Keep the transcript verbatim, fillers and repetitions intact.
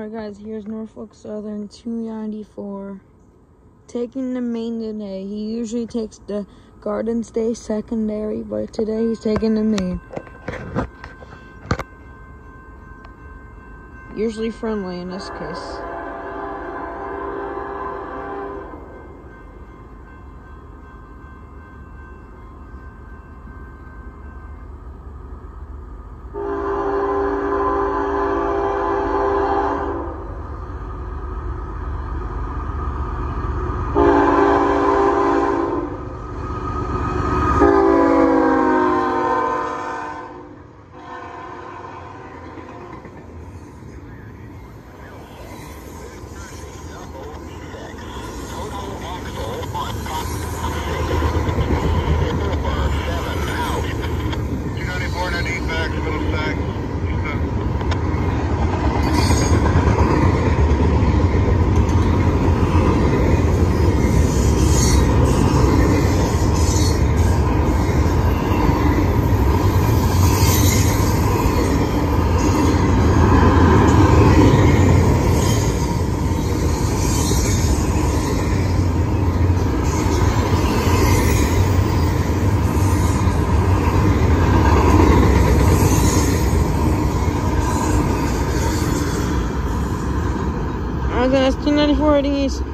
Alright guys, here's Norfolk Southern two ninety-four. Taking the main today. He usually takes the Garden State secondary, but today he's taking the main. Usually friendly in this case. That's two ninety-four heading east.